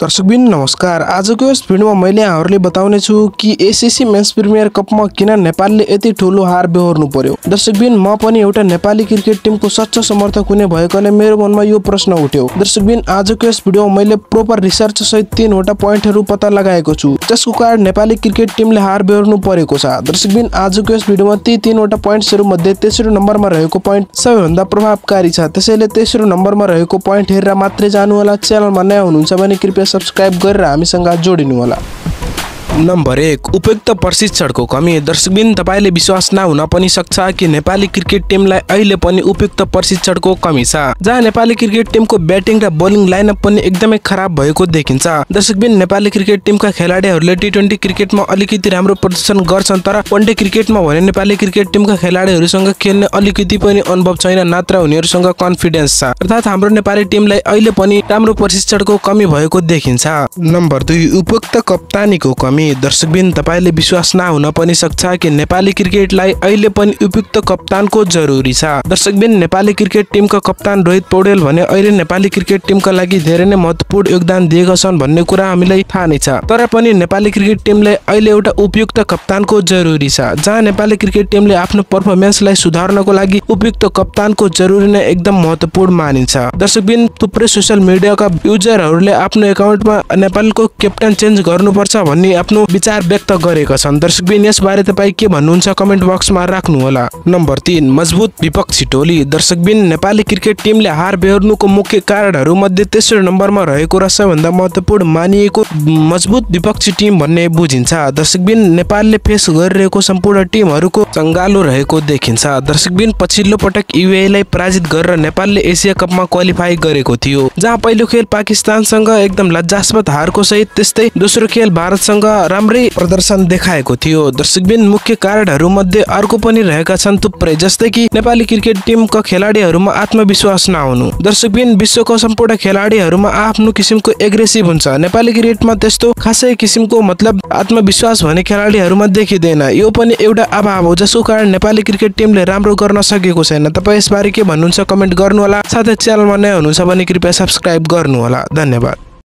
दर्शकबिन नमस्कार। आजको यस भिडियोमा मैले यहाँहरुले बताउने छु कि एसीसी मेन्स प्रिमियर कपमा किन नेपालले यति ठूलो हार बेहोर्नु पर्यो। दर्शकबिन म पनि एउटा नेपाली क्रिकेट टिमको सच्चा समर्थक हुने भएकाले मेरो मनमा यो प्रश्न उठ्यो। दर्शकबिन आजको यस भिडियोमा मैले प्रोपर रिसर्च सहित 3 वटा प्वाइन्टहरु पत्ता लगाएको छु जसको कारण नेपाली क्रिकेट टिमले हार बेहोर्नु परेको छ। दर्शकबिन आजको यस भिडियोमा ती 3 वटा प्वाइन्ट्सहरु मध्ये तेस्रो नम्बरमा रहेको प्वाइन्ट सबैभन्दा प्रभावकारी छ। त्यसैले तेस्रो नम्बरमा रहेको प्वाइन्ट हेरेर मात्रै जानु होला। च्यानलमा नयाँ हुनुहुन्छ भने कृपया सब्स्क्राइब गरेर हामीसँग जोडिनु होला। नम्बर 1, उपयुक्त प्रशिक्षणको कमी। दर्शकबिन तपाईले विश्वास नहुन पनि सक्छ कि नेपाली क्रिकेट टिमलाई अहिले पनि उपयुक्त प्रशिक्षणको कमी छ, जहाँ नेपाली क्रिकेट टिमको ब्याटिङ र बोलिङ लाइनअप पनि एकदमै खराब भएको देखिन्छ। दर्शकबिन नेपाली क्रिकेट टिमका खेलाडीहरूले टी20 क्रिकेटमा अलिकति राम्रो प्रदर्शन गर्छन्, तर वनडे क्रिकेटमा भने नेपाली क्रिकेट टिमका खेलाडीहरूसँग खेल्ने अलिकति पनि अनुभव छैन, नत्र उनीहरूसँग कन्फिडेन्स छ। अर्थात् हाम्रो नेपाली टिमलाई अहिले पनि राम्रो प्रशिक्षणको कमी भएको देखिन्छ। नम्बर 2, उपयुक्त कप्तानीको कमी। दर्शकबिन तपाईले विश्वास नहुन पनि सक्छ कि नेपाली क्रिकेटलाई अहिले पनि उपयुक्त कप्तानको जरुरी छ। दर्शकबिन नेपाली क्रिकेट टिमका कप्तान रोहित पौडेल भने अहिले नेपाली क्रिकेट टिमका लागि धेरै नै महत्त्वपूर्ण योगदान दिएका छन् भन्ने कुरा हामीलाई थाहा नै छ, तर पनि नेपाली क्रिकेट टिमले अहिले एउटा उपयुक्त कप्तानको जरुरी छ, जहाँ नेपाली क्रिकेट टिमले आफ्नो परफर्मेन्सलाई सुधार्नको लागि उपयुक्त कप्तानको जरुरी नै एकदम महत्त्वपूर्ण मानिन्छ। दर्शकबिन थुप्रै सोशल मिडियाका युजरहरूले आफ्नो एकाउन्टमा नेपालको क्याप्टन चेन्ज गर्नुपर्छ भन्ने आफ्नो विचार व्यक्त गरेका छन्। दर्शकबिन यसबारे तपाई के भन्नुहुन्छ कमेन्ट बक्समा राख्नु होला। नम्बर 3, मजबुत विपक्षी टोली। दर्शकबिन नेपाली क्रिकेट टिमले हार बेहोर्नुको मुख्य कारणहरू मध्ये तेस्रो नम्बरमा रहेको र सबैभन्दा महत्त्वपूर्ण मानिएको मजबुत विपक्षी टिम भन्ने बुझिन्छ। दर्शकबिन नेपालले फेस गरिरहेको सम्पूर्ण टिमहरूको संगालो रहेको देखिन्छ। दर्शकबिन पछिल्लो पटक युएईलाई पराजित गरेर नेपालले एसिया कपमा क्वालिफाई गरेको थियो, जहाँ पहिलो खेल पाकिस्तानसँग एकदम लज्जास्पद हारको सहित त्यस्तै दोस्रो खेल भारतसँग राम्रै प्रदर्शन देखाएको थियो। दर्शकबिन मुख्य कारणहरू मध्ये अर्को पनि रहेका छन् थुप्रै, जस्तै कि नेपाली क्रिकेट टिमका खेलाडीहरूमा आत्मविश्वास नहुनु। दर्शकबिन विश्वको सम्पूर्ण खेलाडीहरूमा आफ्नो किसिमको एग्रेसिभ हुन्छ, नेपाली क्रिकेटमा त्यस्तो खासै किसिमको मतलब आत्मविश्वास भन्ने खेलाडीहरूमा देखिँदैन। यो पनि एउटा अभाव हो जसको कारण नेपाली क्रिकेट टिमले राम्रो गर्न सकेको छैन। तपाई यसबारे के भन्नुहुन्छ कमेन्ट गर्नु होला। साथै च्यानलमा नयाँ हुनुहुन्छ भने कृपया सब्स्क्राइब गर्नु होला। धन्यवाद।